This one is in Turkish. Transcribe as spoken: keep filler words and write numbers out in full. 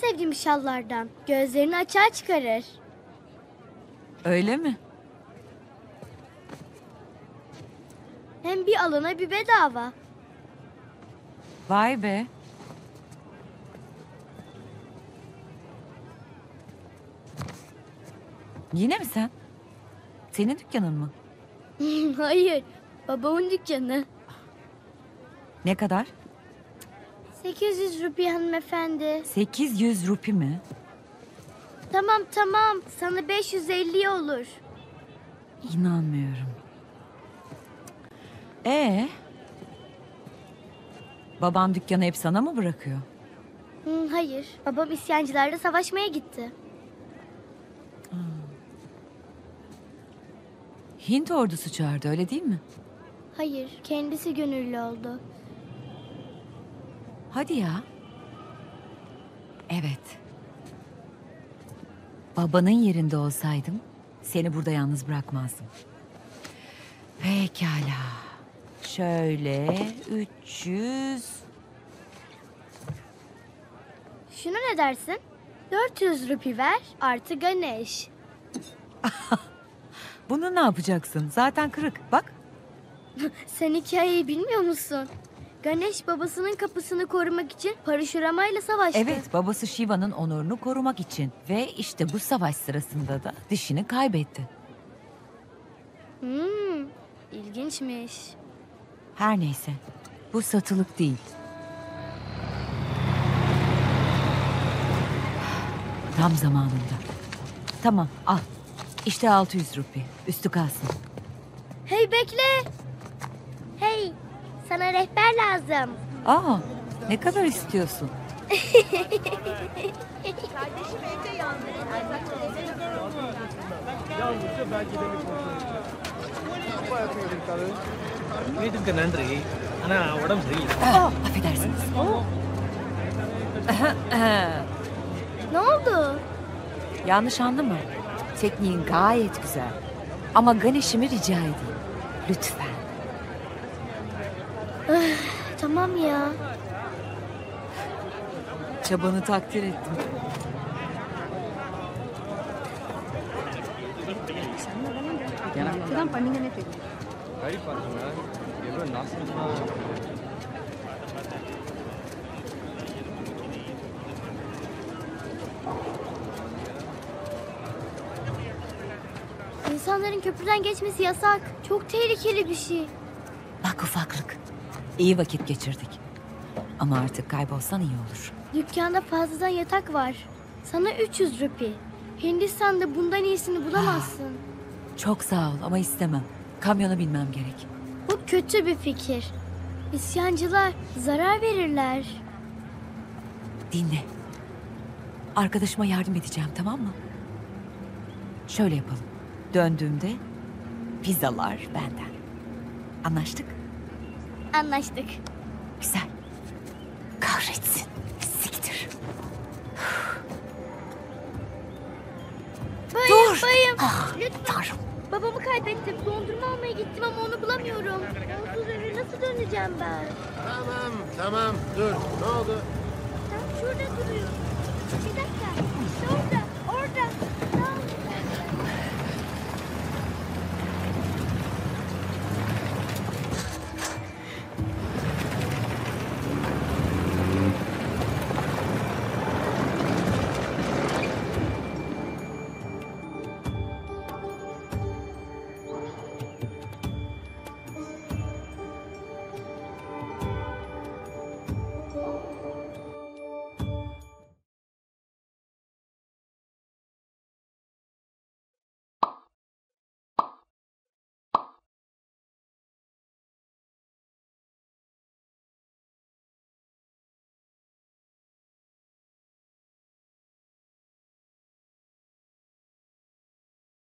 sevdiğim şallardan. Gözlerini açığa çıkarır. Öyle mi? Hem bir alana bir bedava. Vay be. Yine mi sen? Senin dükkanın mı? Hayır, babamın dükkanı. Ne kadar? sekiz yüz rupi hanımefendi. sekiz yüz rupi mi? Tamam tamam, sana beş yüz elli olur. İnanmıyorum. Ee? Baban dükkanı hep sana mı bırakıyor? Hı, hayır, babam isyancılarla savaşmaya gitti. Hint ordusu çağırdı, öyle değil mi? Hayır, kendisi gönüllü oldu. Hadi ya. Evet. Babanın yerinde olsaydım seni burada yalnız bırakmazdım. Pekala. Şöyle üç yüz. Şuna ne dersin? dört yüz rupi ver artı Ganesh. Bunu ne yapacaksın? Zaten kırık. Bak. Sen hikayeyi bilmiyor musun? Ganesh babasının kapısını korumak için Parashuramayla savaştı. Evet, babası Shiva'nın onurunu korumak için. Ve işte bu savaş sırasında da dişini kaybetti. Hmm, ilginçmiş. Her neyse. Bu satılık değil. Tam zamanında. Tamam, al. İşte altı yüz rupi. Üstü kalsın. Hey bekle. Hey, sana rehber lazım. Aa, ne kadar istiyorsun? வீட்டுக்கு நன்றி ஆனா உடம்பு சரியில்லை. Ah, affedersiniz. Ne oldu? Yanlış anlama. Tekniğin gayet güzel. Ama Ganesh'imi rica edeyim. Lütfen. Tamam ya. Çabanı takdir ettim. கறி பாருங்க எவ்வளோ நாசமா İnsanların köprüden geçmesi yasak. Çok tehlikeli bir şey. Bak ufaklık. İyi vakit geçirdik. Ama artık kaybolsan iyi olur. Dükkanda fazladan yatak var. Sana üç yüz rupi. Hindistan'da bundan iyisini bulamazsın. Çok sağ ol ama istemem. Kamyona binmem gerek. Bu kötü bir fikir. İsyancılar zarar verirler. Dinle. Arkadaşıma yardım edeceğim, tamam mı? Şöyle yapalım. Döndüğümde pizzalar benden. Anlaştık? Anlaştık. Güzel. Kahretsin. Siktir. Bayım, Dur. bayım. Ah, Lütfen. Tanrım. Babamı kaybettim. Dondurma almaya gittim ama onu bulamıyorum. Onsuz eve nasıl döneceğim ben? Tamam, tamam. Dur. Ne oldu? Tam şurada duruyor. Bir dakika. İşte orada, orada.